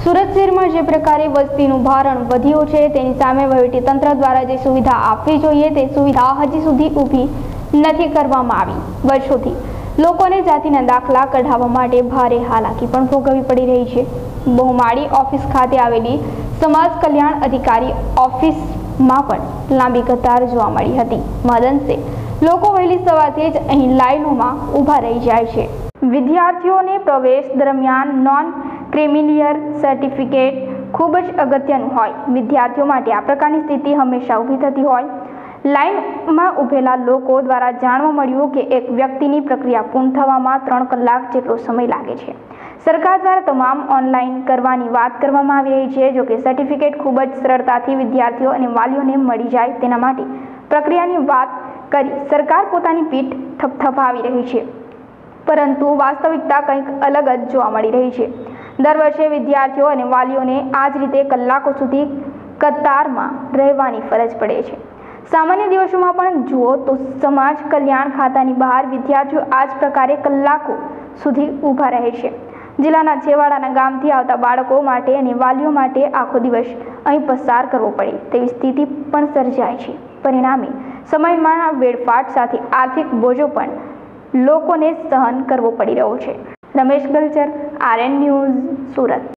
સુરત શહેરમાં જે પ્રકારે વસ્તીનું ભારણ વધ્યું છે તેની સામે વહીવટીતંત્ર દ્વારા જે સુવિધા આપવી જોઈએ તે સુવિધા હજી સુધી ઊભી નથી કરવામાં આવી। વર્ષોથી લોકોને જાતિના દાખલા કઢાવવા માટે ભારે હાલાકી પણ ભોગવવી પડી રહી છે। બહુમાળી ઓફિસ ખાતે આવેલી સમાજ કલ્યાણ અધિકારી ઓફિસમાં પણ લાંબી કતાર જોવા મળી હતી। મહદઅંશે લોકો વહેલી સવારથી જ અહીં લાઈનોમાં ઊભા રહી જાય છે। વિદ્યાર્થીઓને પ્રવેશ દરમિયાન નોન ક્રિમિલિયર સર્ટિફિકેટ ખૂબ જ અગત્યનું હોય। વિદ્યાર્થીઓ માટે આ પ્રકારની સ્થિતિ હંમેશા ઊભી થતી હોય। લાઇનમાં ઊભેલા લોકો દ્વારા જાણવા મળ્યું કે એક વ્યક્તિની પ્રક્રિયા પૂર્ણ થવામાં 3 કલાક જેટલો સમય લાગે છે। સરકાર દ્વારા તમામ ઓનલાઈન કરવાની વાત કરવામાં આવી રહી છે। જો કે સર્ટિફિકેટ ખૂબ જ સરળતાથી વિદ્યાર્થીઓ અને વાલીઓને મળી જાય તેના માટે પ્રક્રિયાની વાત કરી સરકાર પોતાની પીઠ થપથપાવી રહી છે, પરંતુ વાસ્તવિકતા કંઈક અલગ જ જોવા મળી રહી છે। દર વર્ષે વિદ્યાર્થીઓ અને વાલીઓને આ જ રીતે કલાકો સુધી કતારમાં રહેવાની ફરજ પડે છે। સામાન્ય દિવસોમાં પણ જુઓ તો સમાજ કલ્યાણ ખાતાની બહાર વિદ્યાર્થીઓ આ જ પ્રકારે કલાકો સુધી ઊભા રહે છે। જિલ્લાના છેવાડાના ગામથી આવતા બાળકો માટે અને વાલીઓ માટે આખો દિવસ અહીં પસાર કરવો પડે તેવી સ્થિતિ પણ સર્જાય છે। પરિણામે સમયમાં વેડફાટ સાથે આર્થિક બોજો પણ લોકોને સહન કરવો પડી રહ્યો છે। Ramesh Galchar, RN news, Surat.